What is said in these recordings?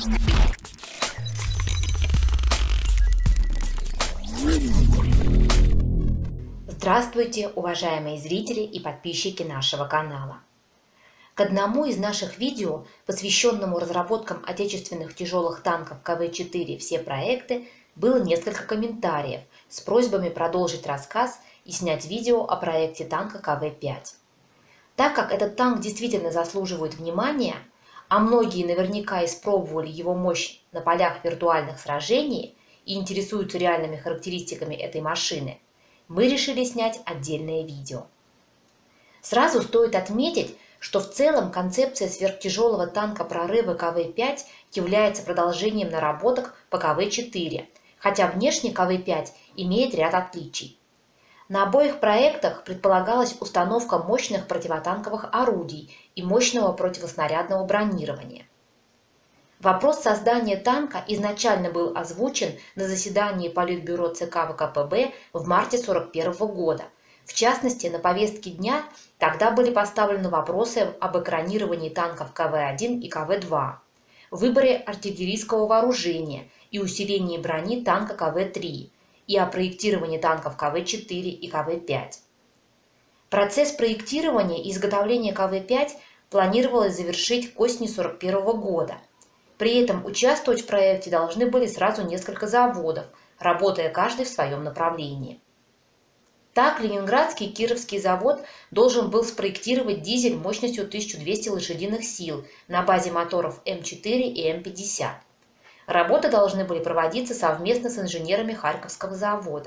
Здравствуйте, уважаемые зрители и подписчики нашего канала. К одному из наших видео, посвященному разработкам отечественных тяжелых танков КВ-4 «Все проекты», было несколько комментариев с просьбами продолжить рассказ и снять видео о проекте танка КВ-5. Так как этот танк действительно заслуживает внимания, а многие наверняка испробовали его мощь на полях виртуальных сражений и интересуются реальными характеристиками этой машины, мы решили снять отдельное видео. Сразу стоит отметить, что в целом концепция сверхтяжелого танка прорыва КВ-5 является продолжением наработок по КВ-4, хотя внешне КВ-5 имеет ряд отличий. На обоих проектах предполагалась установка мощных противотанковых орудий и мощного противоснарядного бронирования. Вопрос создания танка изначально был озвучен на заседании Политбюро ЦК ВКПБ в марте 1941 года. В частности, на повестке дня тогда были поставлены вопросы об экранировании танков КВ-1 и КВ-2, выборе артиллерийского вооружения и усилении брони танка КВ-3 и о проектировании танков КВ-4 и КВ-5. Процесс проектирования и изготовления КВ-5 планировалось завершить к осени 1941 года. При этом участвовать в проекте должны были сразу несколько заводов, работая каждый в своем направлении. Так, Ленинградский и Кировский завод должен был спроектировать дизель мощностью 1200 лошадиных сил на базе моторов М4 и М50. Работы должны были проводиться совместно с инженерами Харьковского завода.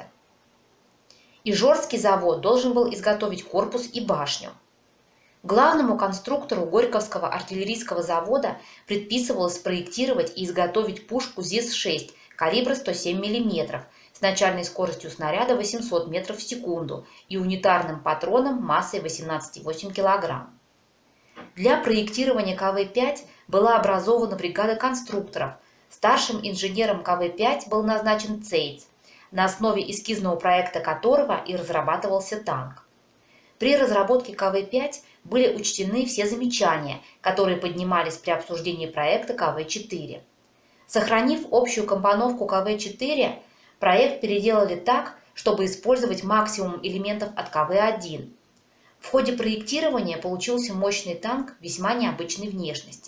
Ижорский завод должен был изготовить корпус и башню. Главному конструктору Горьковского артиллерийского завода предписывалось спроектировать и изготовить пушку ЗИС-6 калибра 107 мм с начальной скоростью снаряда 800 метров в секунду и унитарным патроном массой 18,8 кг. Для проектирования КВ-5 была образована бригада конструкторов. Старшим инженером КВ-5 был назначен Цейц, на основе эскизного проекта которого и разрабатывался танк. При разработке КВ-5 были учтены все замечания, которые поднимались при обсуждении проекта КВ-4. Сохранив общую компоновку КВ-4, проект переделали так, чтобы использовать максимум элементов от КВ-1. В ходе проектирования получился мощный танк весьма необычной внешности.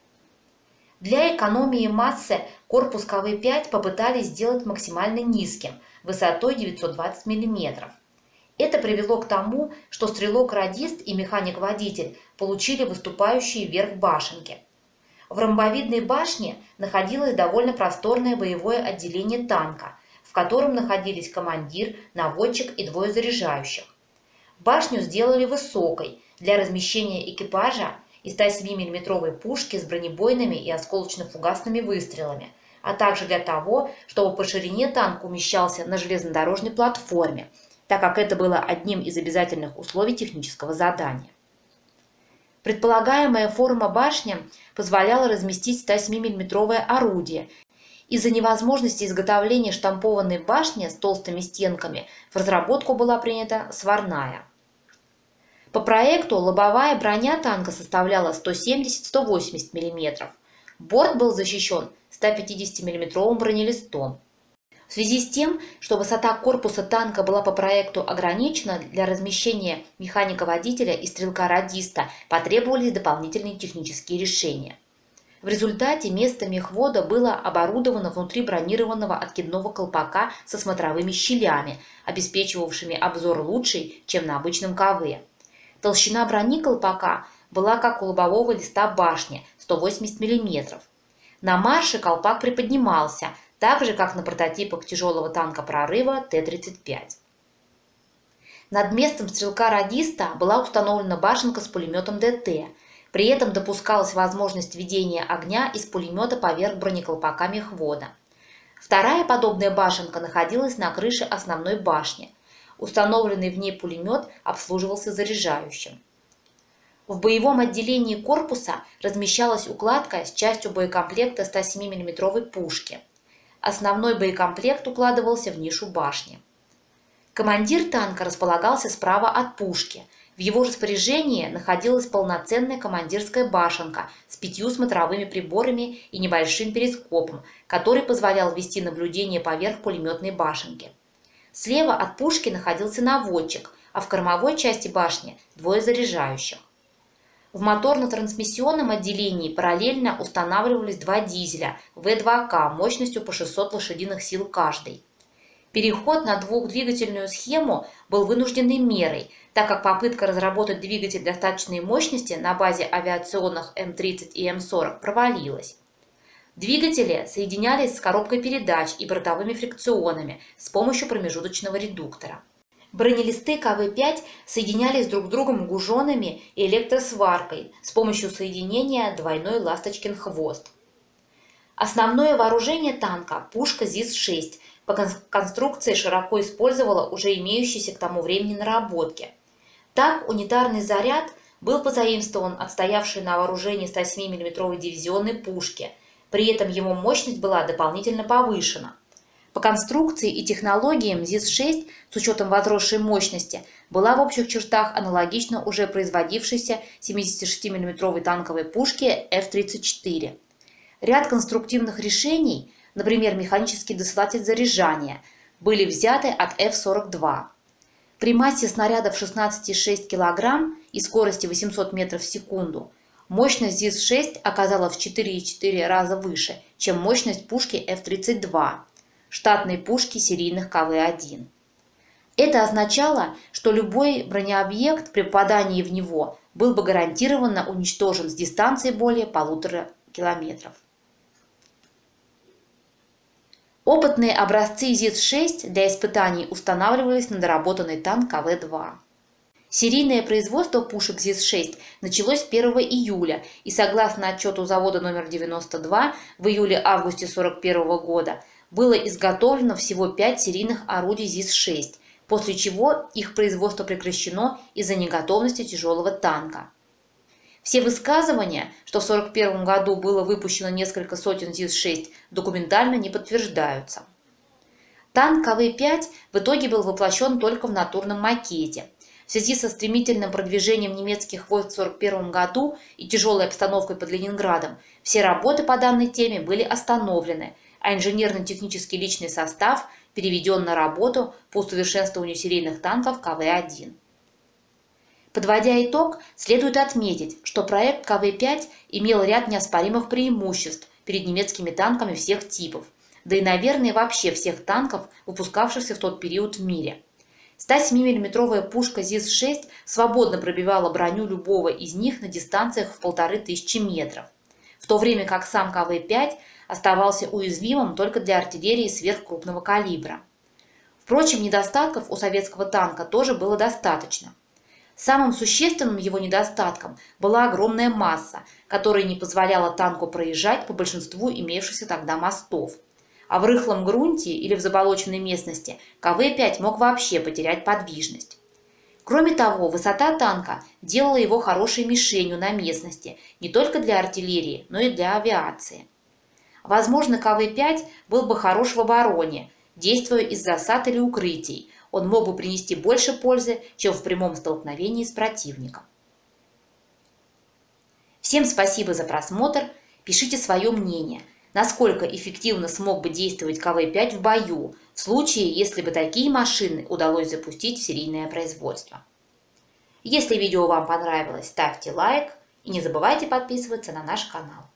Для экономии массы корпус КВ-5 попытались сделать максимально низким, высотой 920 мм. Это привело к тому, что стрелок-радист и механик-водитель получили выступающие вверх башенки. В ромбовидной башне находилось довольно просторное боевое отделение танка, в котором находились командир, наводчик и двое заряжающих. Башню сделали высокой для размещения экипажа и 107 мм пушки с бронебойными и осколочно-фугасными выстрелами, а также для того, чтобы по ширине танк умещался на железнодорожной платформе, так как это было одним из обязательных условий технического задания. Предполагаемая форма башни позволяла разместить 107 мм орудие. Из-за невозможности изготовления штампованной башни с толстыми стенками в разработку была принята сварная. По проекту лобовая броня танка составляла 170-180 мм. Борт был защищен 150 мм бронелистом. В связи с тем, что высота корпуса танка была по проекту ограничена, для размещения механика-водителя и стрелка-радиста потребовались дополнительные технические решения. В результате место мехвода было оборудовано внутри бронированного откидного колпака со смотровыми щелями, обеспечивавшими обзор лучший, чем на обычном КВ. Толщина брони колпака была как у лобового листа башни – 180 мм. На марше колпак приподнимался, так же, как на прототипах тяжелого танка прорыва Т-35. Над местом стрелка-радиста была установлена башенка с пулеметом ДТ. При этом допускалась возможность ведения огня из пулемета поверх бронеколпака мехвода. Вторая подобная башенка находилась на крыше основной башни. Установленный в ней пулемет обслуживался заряжающим. В боевом отделении корпуса размещалась укладка с частью боекомплекта 107 мм пушки. Основной боекомплект укладывался в нишу башни. Командир танка располагался справа от пушки. В его распоряжении находилась полноценная командирская башенка с 5 смотровыми приборами и небольшим перископом, который позволял вести наблюдение поверх пулеметной башенки. Слева от пушки находился наводчик, а в кормовой части башни двое заряжающих. В моторно-трансмиссионном отделении параллельно устанавливались два дизеля В2К мощностью по 600 лошадиных сил каждый. Переход на двухдвигательную схему был вынужденной мерой, так как попытка разработать двигатель достаточной мощности на базе авиационных М-30 и М-40 провалилась. Двигатели соединялись с коробкой передач и бортовыми фрикционами с помощью промежуточного редуктора. Бронелисты КВ-5 соединялись друг с другом гужонами и электросваркой с помощью соединения двойной ласточкин хвост. Основное вооружение танка – пушка ЗИС-6, по конструкции широко использовала уже имеющиеся к тому времени наработки. Так, унитарный заряд был позаимствован от стоявшей на вооружении 107 мм дивизионной пушки, при этом его мощность была дополнительно повышена. По конструкции и технологиям ЗИС-6 с учетом возросшей мощности была в общих чертах аналогична уже производившейся 76 мм танковой пушке F-34. Ряд конструктивных решений, например, механический досылатель заряжания, были взяты от F-42. При массе снаряда в 16,6 кг и скорости 800 метров в секунду мощность ЗИС-6 оказалась в 4,4 раза выше, чем мощность пушки F-32, штатной пушки серийных КВ-1. Это означало, что любой бронеобъект при попадании в него был бы гарантированно уничтожен с дистанции более 1,5 километров. Опытные образцы ЗИС-6 для испытаний устанавливались на доработанный танк КВ-2. Серийное производство пушек ЗИС-6 началось 1 июля и, согласно отчету завода номер 92, в июле-августе 1941 года было изготовлено всего 5 серийных орудий ЗИС-6, после чего их производство прекращено из-за неготовности тяжелого танка. Все высказывания, что в 1941 году было выпущено несколько сотен ЗИС-6, документально не подтверждаются. Танк КВ-5 в итоге был воплощен только в натурном макете. В связи со стремительным продвижением немецких войск в 1941 году и тяжелой обстановкой под Ленинградом все работы по данной теме были остановлены, а инженерно-технический личный состав переведен на работу по усовершенствованию серийных танков КВ-1. Подводя итог, следует отметить, что проект КВ-5 имел ряд неоспоримых преимуществ перед немецкими танками всех типов, да и, наверное, вообще всех танков, выпускавшихся в тот период в мире. 107 мм пушка ЗИС-6 свободно пробивала броню любого из них на дистанциях в 1500 метров, в то время как сам КВ-5 оставался уязвимым только для артиллерии сверхкрупного калибра. Впрочем, недостатков у советского танка тоже было достаточно. Самым существенным его недостатком была огромная масса, которая не позволяла танку проезжать по большинству имевшихся тогда мостов. А в рыхлом грунте или в заболоченной местности КВ-5 мог вообще потерять подвижность. Кроме того, высота танка делала его хорошей мишенью на местности не только для артиллерии, но и для авиации. Возможно, КВ-5 был бы хорош в обороне, действуя из засад или укрытий. Он мог бы принести больше пользы, чем в прямом столкновении с противником. Всем спасибо за просмотр. Пишите свое мнение, насколько эффективно смог бы действовать КВ-5 в бою, в случае, если бы такие машины удалось запустить в серийное производство. Если видео вам понравилось, ставьте лайк и не забывайте подписываться на наш канал.